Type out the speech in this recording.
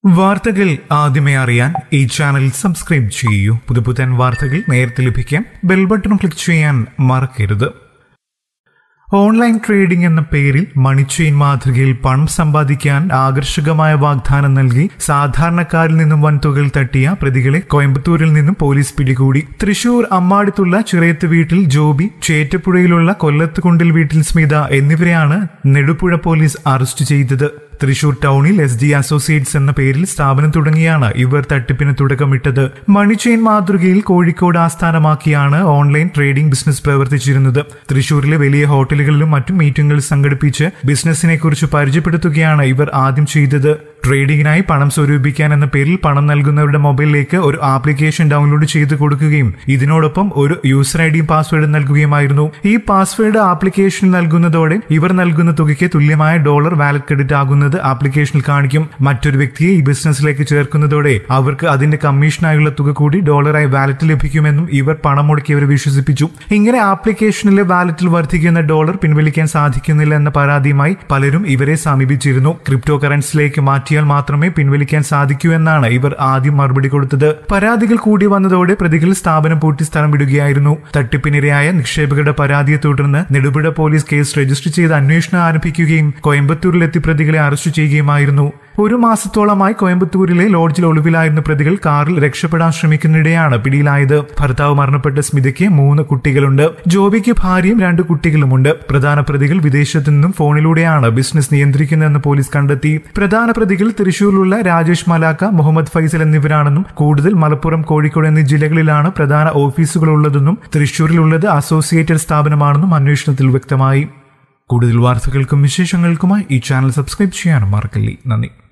വാർത്തകൾ ആദ്യമേ അറിയാൻ ഈ ചാനൽ സബ്സ്ക്രൈബ് ചെയ്യൂ. പുതുപുത്തൻ വാർത്തകൾ നേരത്തെ ലഭിക്കാൻ ബെൽ ബട്ടൺ ക്ലിക്ക് ചെയ്യാൻ മറക്കരുത്. ഓൺലൈൻ ട്രേഡിംഗ് എന്ന പേരിൽ മണി ചെയിൻ മാതൃകയിൽ പണം സമ്പാദിക്കാൻ ആകർഷകമായ വാഗ്ദാനം നൽകി സാധാരണക്കാരിൽ നിന്നും വൻതുകകൾ തട്ടിയ പ്രതികളെ കോയമ്പത്തൂരിൽ നിന്നും പോലീസ് പിടികൂടി. തൃശൂർ അമ്മാടിത്തുള്ള ചിറയത്ത് വീട്ടിൽ ജോബി, ചേറ്റപ്പുഴയിലുള്ള കൊല്ലത്തുകുണ്ടിൽ വീട്ടിൽ സ്മിത എന്നിവരെയാണ് നെടുപുഴ പോലീസ് അറസ്റ്റ് ചെയ്തത്. തൃശൂർ ടൗണിൽ SD അസോസിയേറ്റ്സ് എന്ന പേരിൽ സ്ഥാപനം തുടങ്ങിയാണ് ഇവർ തട്ടിപ്പിന് തുടക്കമിട്ടത്. മണി ചെയിൻ മാതൃകയിൽ കോഴിക്കോട് ആസ്ഥാനമാക്കിയാണ് ഓൺലൈൻ ട്രേഡിംഗ് ബിസിനസ് പ്രവർത്തിച്ചിരുന്നത്. തൃശൂരിലെ വലിയ ഹോട്ടലുകളിലും മറ്റും മീറ്റിംഗുകൾ സംഘടിപ്പിച്ച് ബിസിനസിനെ കുറിച്ച് പരിചയപ്പെടുത്തുകയാണ് ഇവർ ആദ്യം ചെയ്തത്. ട്രേഡിംഗിനായി പണം സ്വരൂപിക്കാൻ എന്ന പേരിൽ പണം നൽകുന്നവരുടെ മൊബൈലിലേക്ക് ഒരു ആപ്ലിക്കേഷൻ ഡൗൺലോഡ് ചെയ്ത് കൊടുക്കുകയും ഇതിനോടൊപ്പം ഒരു യൂസർ ഐഡിയും പാസ്വേഡും നൽകുകയുമായിരുന്നു. ഈ പാസ്വേഡ് ആപ്ലിക്കേഷനിൽ നൽകുന്നതോടെ ഇവർ നൽകുന്ന തുകയ്ക്ക് തുല്യമായ $, വാലറ്റ് ക്രെഡിറ്റ് ആകുന്നത് ആപ്ലിക്കേഷനിൽ കാണിക്കും. മറ്റൊരു വ്യക്തിയെ ഈ ബിസിനസ്സിലേക്ക് ചേർക്കുന്നതോടെ അവർക്ക് അതിന്റെ കമ്മീഷനായുള്ള തുക കൂടി $ആയി വാലറ്റ് ലഭിക്കുമെന്നും ഇവർ പണം മുടക്കിയവരെ വിശ്വസിപ്പിച്ചു. ഇങ്ങനെ ആപ്ലിക്കേഷനിലെ വാലറ്റിൽ വർദ്ധിക്കുന്ന $, പിൻവലിക്കാൻ സാധിക്കുന്നില്ല എന്ന പരാതിയുമായി പലരും ഇവരെ സമീപിച്ചിരുന്നു. ക്രിപ്റ്റോ കറൻസിയിലേക്ക് മാറ്റിയാൽ മാത്രമേ പിൻവലിക്കാൻ സാധിക്കൂ എന്നാണ് ഇവർ ആദ്യം മറുപടി കൊടുത്തത്. പരാതികൾ കൂടി വന്നതോടെ പ്രതികൾ സ്ഥാപനം പൂട്ടി സ്ഥലം വിടുകയായിരുന്നു. തട്ടിപ്പിനിരയായ നിക്ഷേപകരുടെ പരാതിയെ തുടർന്ന് നെടുപുഴ പോലീസ് കേസ് രജിസ്റ്റർ ചെയ്ത് അന്വേഷണം ആരംഭിക്കുകയും കോയമ്പത്തൂരിലെത്തി പ്രതികളെ അറസ്റ്റ് ചെയ്യുകയുമായിരുന്നു. ഒരു മാസത്തോളമായി കോയമ്പത്തൂരിലെ ലോഡ്ജിൽ ഒളിവിലായിരുന്ന പ്രതികൾ കാറിൽ രക്ഷപ്പെടാൻ ശ്രമിക്കുന്നതിനിടെയാണ് പിടിയിലായത്. ഭർത്താവ് മരണപ്പെട്ട സ്മിതയ്ക്ക് 3 കുട്ടികളുണ്ട്. ജോബിക്ക് ഭാര്യയും 2 കുട്ടികളുമുണ്ട്. പ്രധാന പ്രതികൾ വിദേശത്തു നിന്നും ഫോണിലൂടെയാണ് ബിസിനസ് നിയന്ത്രിക്കുന്നതെന്ന് പോലീസ് കണ്ടെത്തി. പ്രധാന പ്രതികൾ തൃശൂരിലുള്ള രാജേഷ് മലാക്ക, മുഹമ്മദ് ഫൈസൽ എന്നിവരാണെന്നും കൂടുതൽ മലപ്പുറം, കോഴിക്കോട് എന്നീ ജില്ലകളിലാണ് പ്രധാന ഓഫീസുകൾ ഉള്ളതെന്നും തൃശൂരിലുള്ളത് അസോസിയേറ്റഡ് സ്ഥാപനമാണെന്നും അന്വേഷണത്തിൽ വ്യക്തമായി. കൂടുതൽ വാർത്തകൾക്കും വിശേഷങ്ങൾക്കുമായി ഈ ചാനൽ സബ്സ്ക്രൈബ് ചെയ്യാനും മറക്കല്ലേ. നന്ദി.